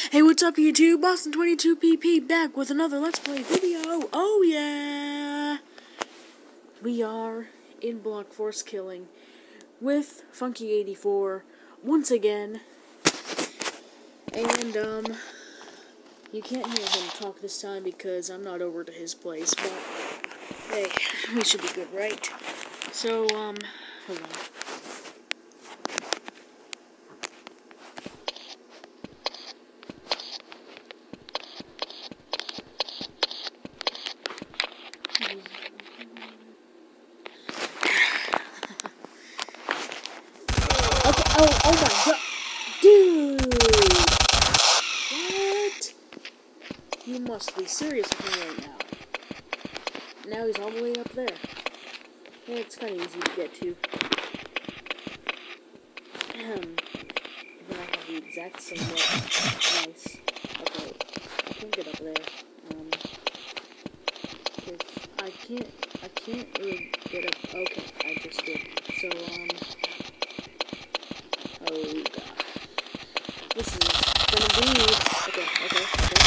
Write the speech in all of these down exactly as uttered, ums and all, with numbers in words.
Hey, what's up YouTube? Boston twenty-two P P back with another Let's Play video. Oh yeah! We are in Block Force Killing with Funky eighty-four once again. And um you can't hear him talk this time because I'm not over to his place, but hey, we should be good, right? So um hold on. Okay, oh, oh my god. Dude! What? You must be serious with me right now. Now he's all the way up there. Yeah, it's kind of easy to get to. Ahem. Then I have the exact same look. Nice. Okay, I can't get up there. Um, cause I can't, I can't really get up. Okay, I just did. So, um, oh god. This is gonna be, okay, okay, okay.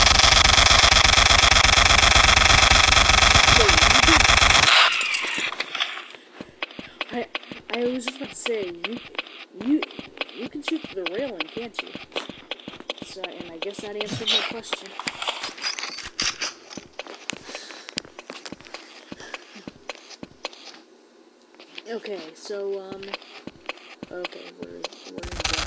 I, I was just about to say, you, you, you can shoot through the railing, can't you? So, and I guess that answered my question. Okay, so, um, okay, we're, we're gonna go.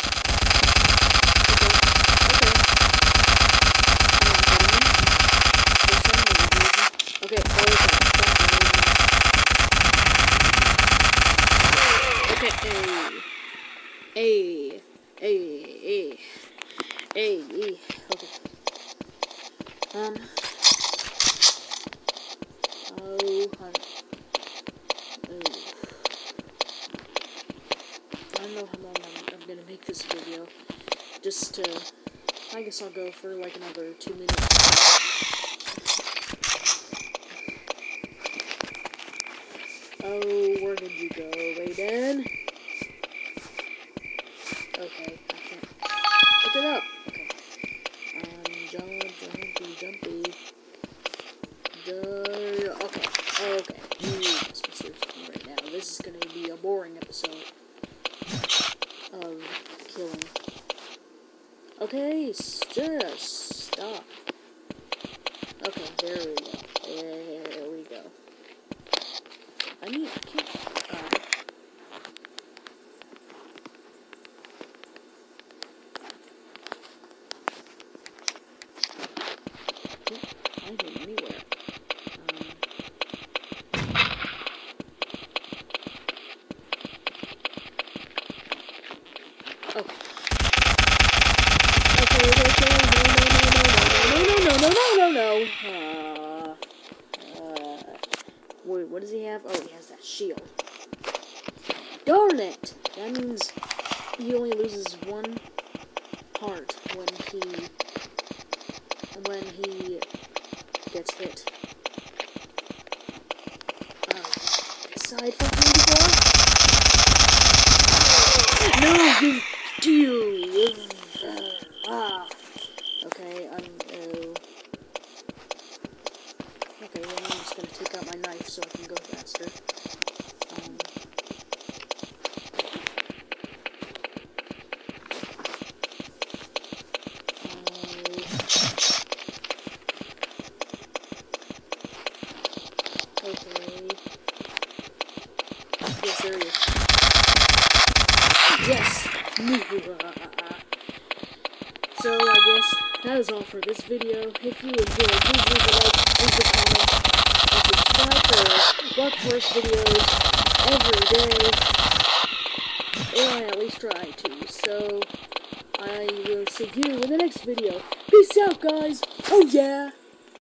Okay, okay. Okay, okay. Okay, hey, hey, hey, hey, hey, okay. Um, oh, honey. Oh. I don't know how long I'm, I'm gonna make this video. Just to, I guess I'll go for like another two minutes. Oh, where did you go, Raiden? Okay, I can't pick it up. Okay. Um, jump, jumpy, jumpy. Duh, okay, okay. You must be serious with me right now. This is gonna be a boring episode of killing. Okay, just stop. Okay, there we go. There we go. I need, I can't, uh, I can't find him anywhere. Um, oh. Okay, okay, okay, no, no, no, no, no, no, no, no, no, no, no, uh, uh, wait, what does he have? Oh, he has that shield. Darn it! That means he only loses one heart when he, when he gets hit. Oh, side fucking eighty-four? No, you, dude! Uh, ah. Okay, I'm, uh, okay, well, I'm just gonna take out my knife so I can go faster. Um, uh, okay. Yes, there he is. Yes! So, I guess that is all for this video. If you enjoyed, please leave a like, leave a comment, and subscribe for Block Force videos every day. Or I at least try to. So, I will see you in the next video. Peace out, guys! Oh yeah!